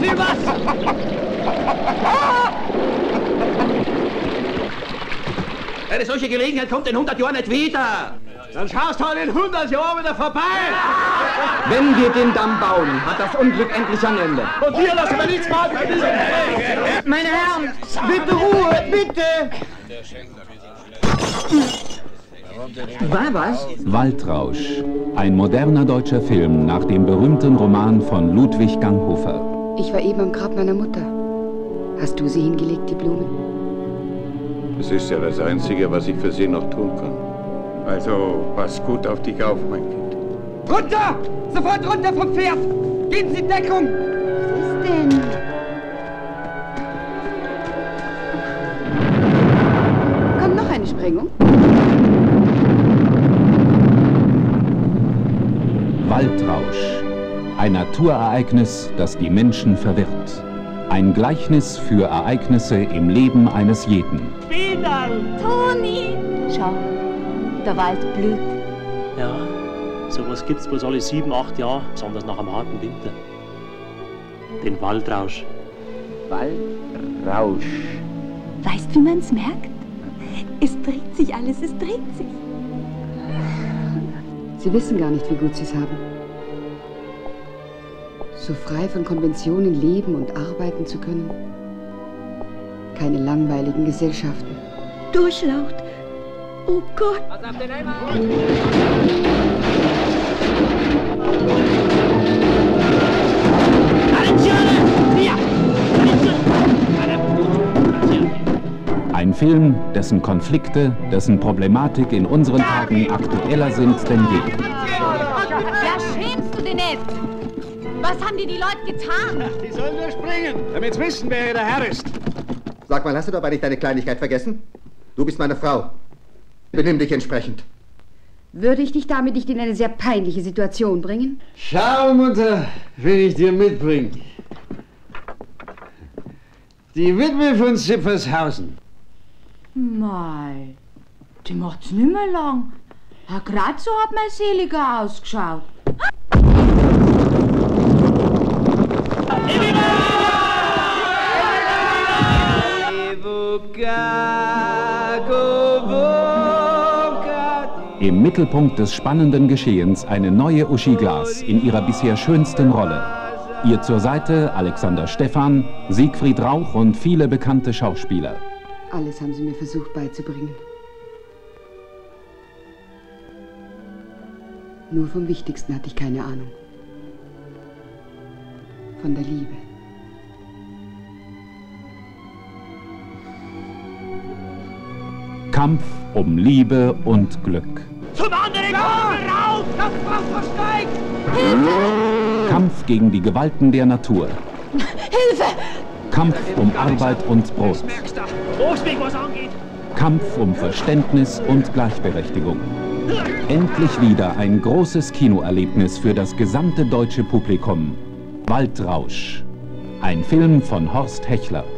Sie was? Eine solche Gelegenheit kommt in 100 Jahren nicht wieder. Dann schaust du halt in 100 Jahren wieder vorbei. Wenn wir den Damm bauen, hat das Unglück endlich ein Ende. Und hier lassen wir nichts machen. Meine Herren, bitte Ruhe, bitte! War was? Waldrausch, ein moderner deutscher Film nach dem berühmten Roman von Ludwig Ganghofer. Ich war eben am Grab meiner Mutter. Hast du sie hingelegt, die Blumen? Es ist ja das Einzige, was ich für Sie noch tun kann. Also, pass gut auf dich auf, mein Kind. Runter! Sofort runter vom Pferd! Geben Sie Deckung! Was ist denn? Kommt noch eine Sprengung? Waldrausch, ein Naturereignis, das die Menschen verwirrt. Ein Gleichnis für Ereignisse im Leben eines jeden. Toni! Schau, der Wald blüht. Ja, sowas gibt's bloß alle 7, 8 Jahre, besonders nach einem harten Winter. Den Waldrausch. Waldrausch. Weißt, wie man's merkt? Es dreht sich alles, es dreht sich. Sie wissen gar nicht, wie gut Sie es haben. So frei von Konventionen leben und arbeiten zu können. Keine langweiligen Gesellschaften. Durchlaucht. Oh Gott. Ein Film, dessen Konflikte, dessen Problematik in unseren Tagen aktueller sind denn je. Ja, schämst du dich nicht? Was haben dir die Leute getan? Die sollen nur springen, damit sie wissen, wer hier der Herr ist. Sag mal, hast du dabei nicht deine Kleinigkeit vergessen? Du bist meine Frau. Benimm dich entsprechend. Würde ich dich damit nicht in eine sehr peinliche Situation bringen? Schau, Mutter, wen ich dir mitbringe. Die Witwe von Sippershausen. Mei, die macht's nicht mehr lang. Grad so hat mein Seliger ausgeschaut. Im Mittelpunkt des spannenden Geschehens eine neue Uschi Glas in ihrer bisher schönsten Rolle. Ihr zur Seite Alexander Stephan, Siegfried Rauch und viele bekannte Schauspieler. Alles haben sie mir versucht beizubringen. Nur vom Wichtigsten hatte ich keine Ahnung. Von der Liebe. Kampf um Liebe und Glück. Zum anderen rauf! Das Wasser steigt! Kampf gegen die Gewalten der Natur. Hilfe! Kampf um Arbeit und Brot. Großweg, was angeht! Kampf um Verständnis und Gleichberechtigung. Endlich wieder ein großes Kinoerlebnis für das gesamte deutsche Publikum. Waldrausch. Ein Film von Horst Hechler.